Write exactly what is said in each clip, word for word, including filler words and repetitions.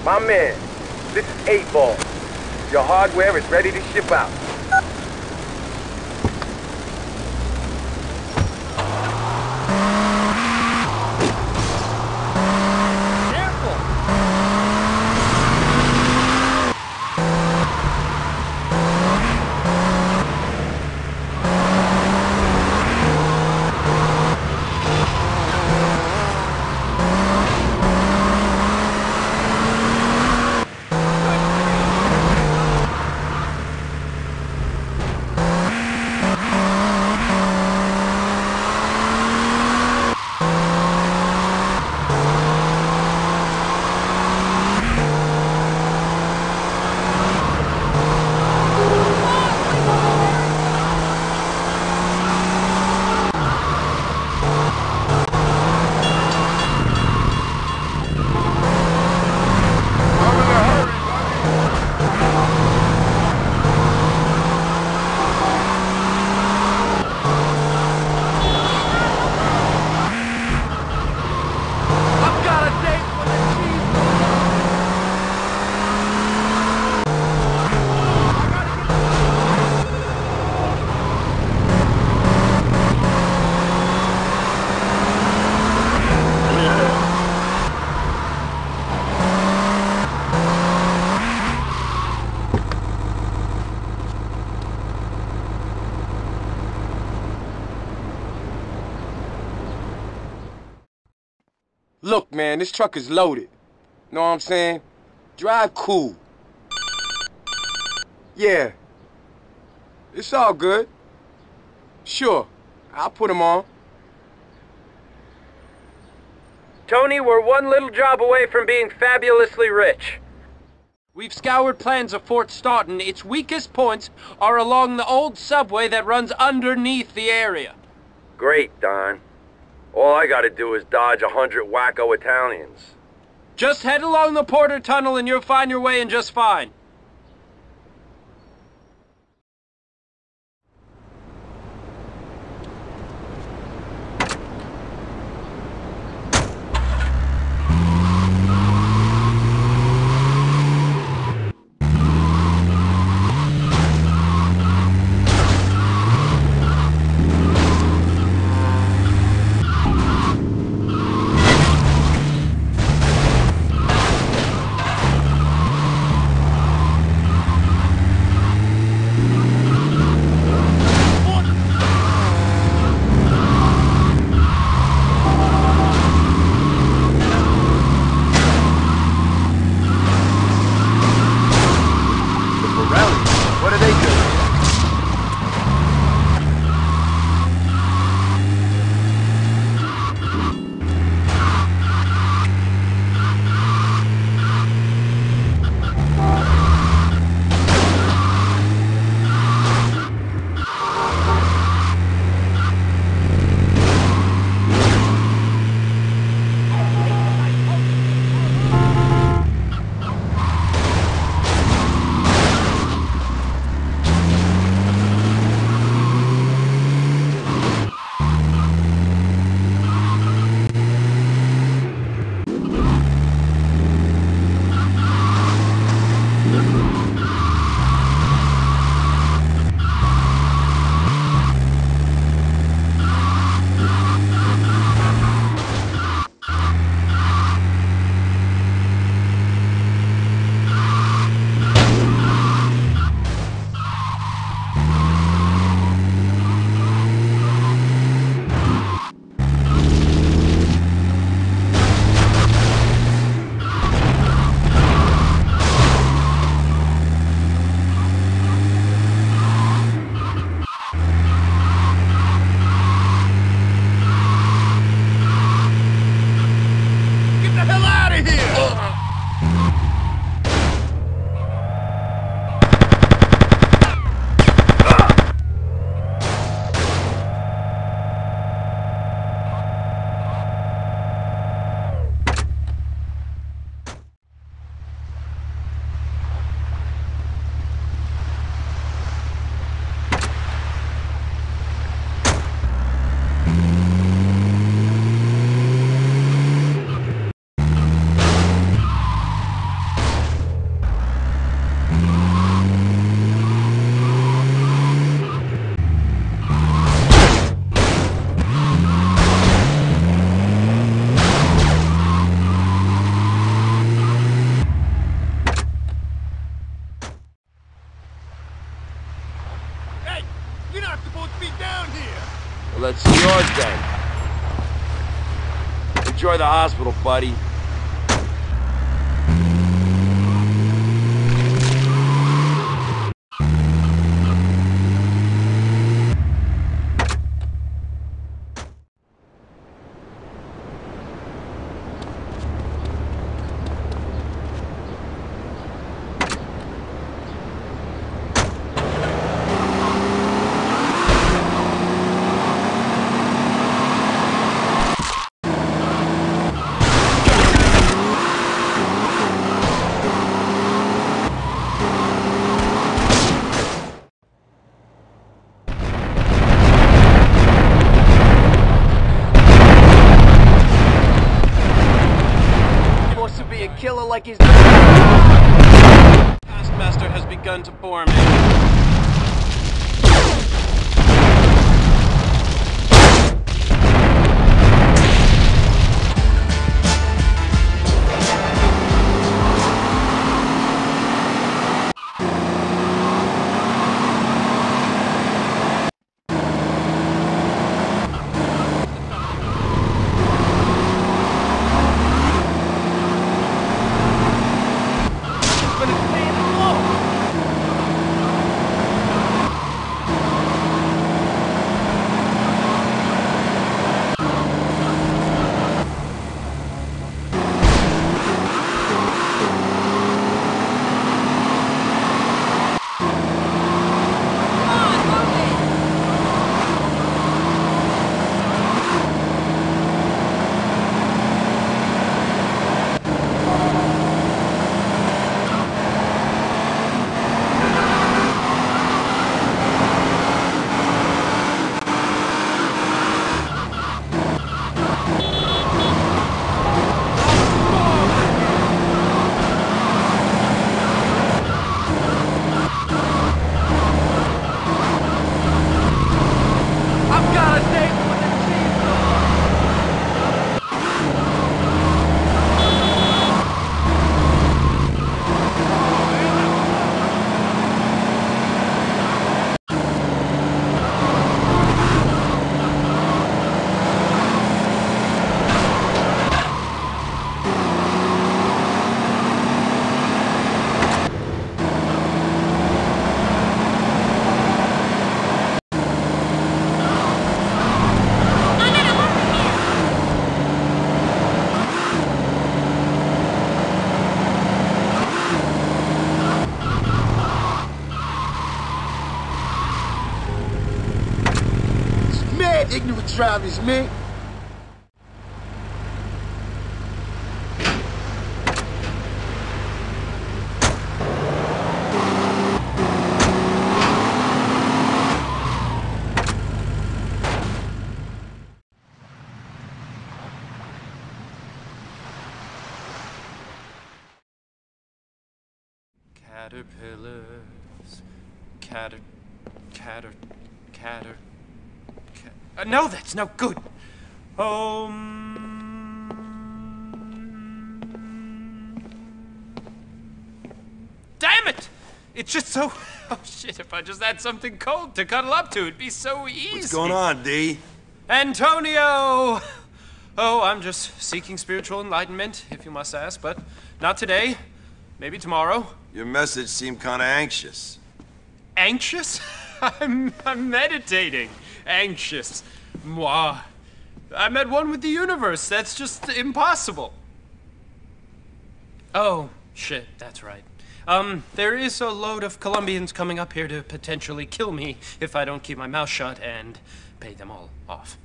My man, this is eight ball. Your hardware is ready to ship out. Look, man, this truck is loaded. Know what I'm saying? Drive cool. Yeah. It's all good. Sure. I'll put him on. Tony, we're one little job away from being fabulously rich. We've scoured plans of Fort Staunton. Its weakest points are along the old subway that runs underneath the area. Great, Don. All I gotta do is dodge a hundred wacko Italians. Just head along the Porter Tunnel and you'll find your way in just fine. down here. Well, let's see yours then. Enjoy the hospital, buddy. Killer like he's... Taskmaster has begun to bore me. Ignorant drivers, man. Caterpillars, cater, cater, cater. Uh, no, that's no good. Um. Damn it! It's just so. Oh shit! If I just had something cold to cuddle up to, it'd be so easy. What's going on, D? Antonio! Oh, I'm just seeking spiritual enlightenment, if you must ask, but not today. Maybe tomorrow. Your message seemed kind of anxious. Anxious? I'm, I'm meditating. Anxious. Moi. I'm at one with the universe. That's just impossible. Oh, shit, that's right. Um, there is a load of Colombians coming up here to potentially kill me if I don't keep my mouth shut and pay them all off.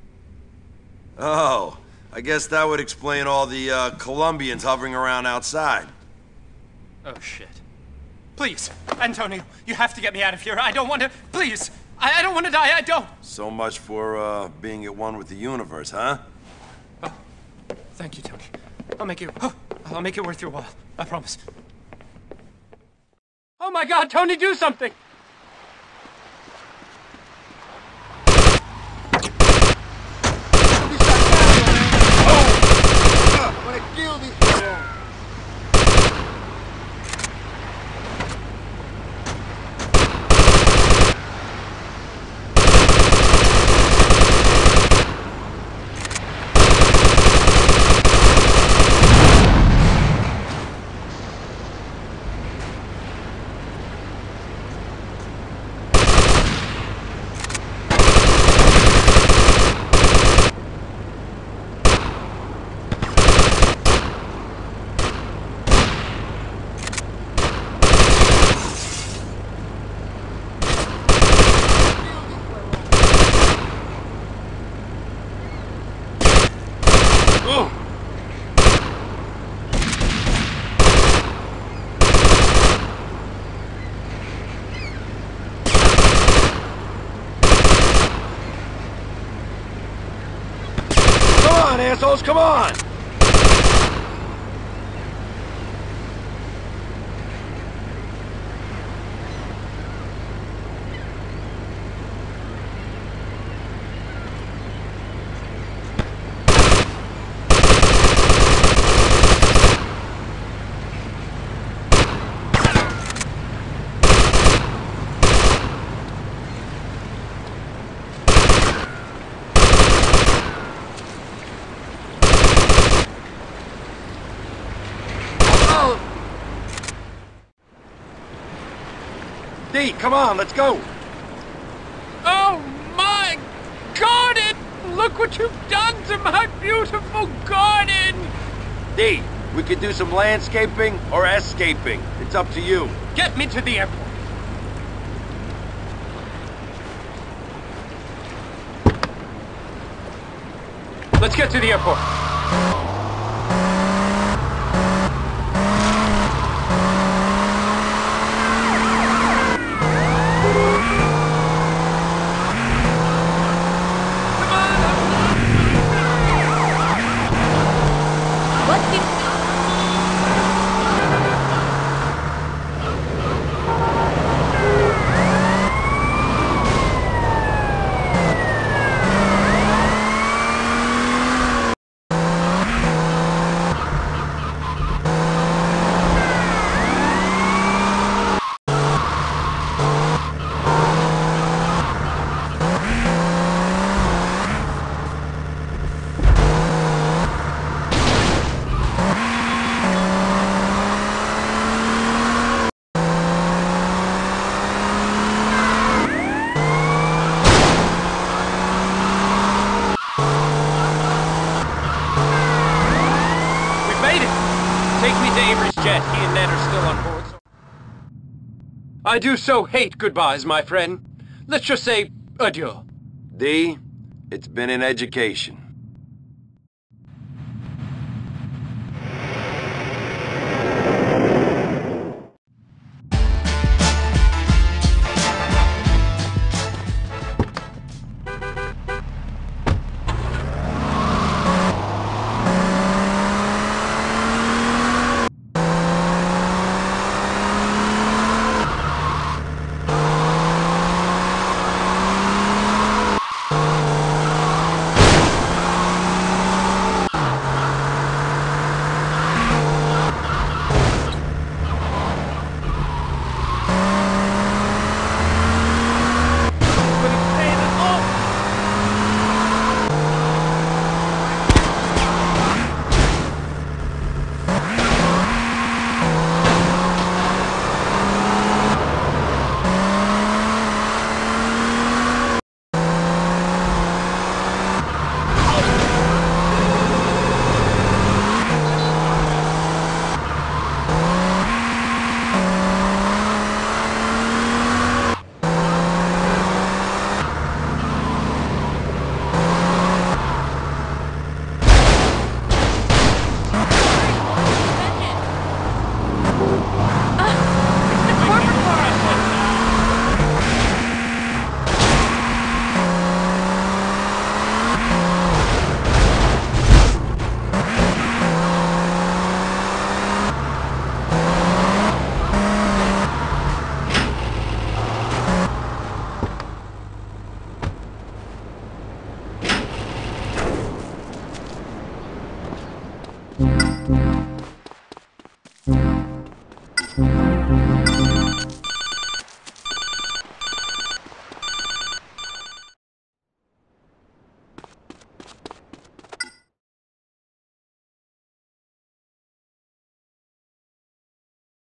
Oh, I guess that would explain all the uh, Colombians hovering around outside. Oh, shit. Please, Antonio, you have to get me out of here. I don't want to... Please, I, I don't want to die. I don't. So much for uh, being at one with the universe, huh? Oh, thank you, Tony. I'll make it... Oh, I'll make it worth your while. I promise. Oh my God, Tony, do something! Come on, assholes, come on! D, come on, let's go! Oh my garden! Look what you've done to my beautiful garden! D, we could do some landscaping or escaping. It's up to you. Get me to the airport. Let's get to the airport. Take me to Avery's jet. He and Ned are still on board. So I do so hate goodbyes, my friend. Let's just say adieu. D, it's been an education.